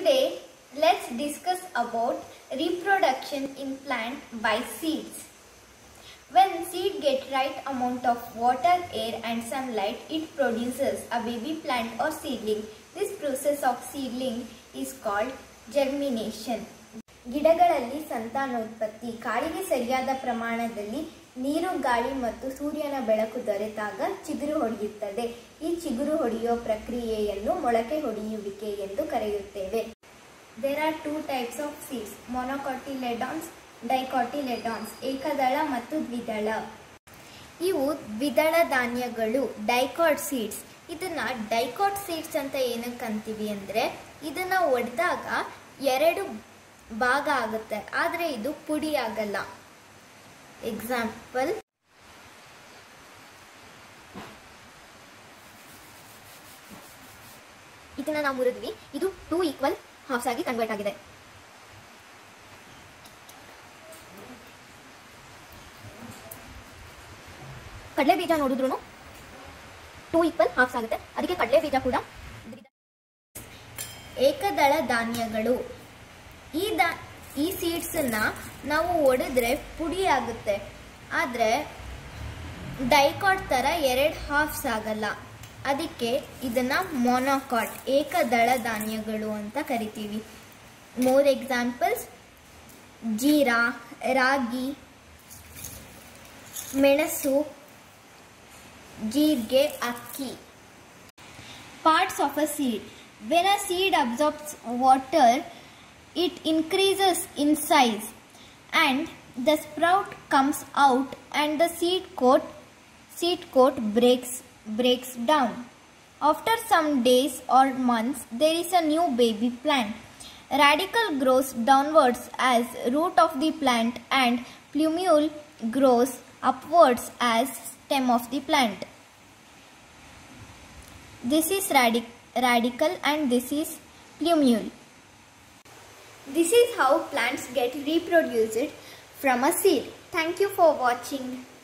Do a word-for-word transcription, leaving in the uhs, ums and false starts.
Today, let's discuss about reproduction in plant by seeds. When seed get right amount of water, air and sunlight, it produces a baby plant or seedling. This process of seedling is called germination. ಗಿಡಗಳಲ್ಲಿ ಸಂತಾನೋತ್ಪತ್ತಿ ಕಾಳಿಗೆ ಸರಿಯಾದ ಪ್ರಮಾಣದಲ್ಲಿ ನೀರು, ಗಾಳಿ ಮತ್ತು ಸೂರ್ಯನ ಬೆಳಕು ದೊರೆತಾಗ ಚಿಗುರು ಹೊಡೆಯುತ್ತದೆ. ಈ ಚಿಗುರು ಹೊಡೆಯುವ ಪ್ರಕ್ರಿಯೆಯನ್ನು ಮೊಳಕೆ ಹೊಡೆಯುವಿಕೆ ಎಂದು ಕರೆಯುತ್ತೇವೆ. There are two types of seeds, monocotyledons, dicotyledons, ಏಕದಳ ಮತ್ತು ದ್ವಿದಳ. ಇವು ದ್ವಿದಳ ಧಾನ್ಯಗಳು, ಡೈಕಾಟ್ ಸೀಡ್ಸ್. ಇದನ್ನ ಡೈಕಾಟ್ ಸೀಡ್ಸ್ ಅಂತ ಏನಕ್ಕೆ ಅಂತೀವಿ ಅಂದರೆ ಇದನ್ನ ಒಡೆದಾಗ ಎರಡು ಭಾಗ ಆಗುತ್ತೆ, ಆದರೆ ಇದು ಪುಡಿ ಆಗಲ್ಲ. ಎಕ್ಸಾಂಪಲ್, ಇದನ್ನ ನಾವು ಮುರಿದ್ವಿ, ಇದು ಟೂ ಈಕ್ವಲ್ ಹಾಫ್ಸ್ ಆಗಿ ಕನ್ವರ್ಟ್ ಆಗಿದೆ. ಕಡಲೆ ಬೀಜ ನೋಡಿದ್ರು ಟೂ ಈಕ್ವಲ್ ಹಾಫ್ಸ್ ಆಗುತ್ತೆ, ಅದಕ್ಕೆ ಕಡಲೆ ಬೀಜ ಕೂಡ. ಏಕದಳ ಧಾನ್ಯಗಳು, ಈ ದಾ ಈ ಸೀಡ್ಸನ್ನ ನಾವು ಒಡೆದ್ರೆ ಪುಡಿ ಆಗುತ್ತೆ, ಆದರೆ ಡೈಕಾಟ್ ಥರ ಎರಡು ಹಾಫ್ಸ್ ಆಗಲ್ಲ. ಅದಕ್ಕೆ ಇದನ್ನ ಮೊನೊಕಾಟ್, ಏಕದಳ ಧಾನ್ಯಗಳು ಅಂತ ಕರಿತೀವಿ. ಮೋರ್ ಎಕ್ಸಾಂಪಲ್ಸ್, ಜೀರಾ, ರಾಗಿ, ಮೆಣಸು, ಜೀರಿಗೆ, ಅಕ್ಕಿ. Parts of a seed. When a seed absorbs water, it increases in size and the sprout comes out and the seed coat seed coat breaks breaks down. After some days or months, there is a new baby plant. Radicle grows downwards as root of the plant and plumule grows upwards as stem of the plant. This is radic radicle and this is plumule. This is how plants get reproduced from a seed. Thank you for watching.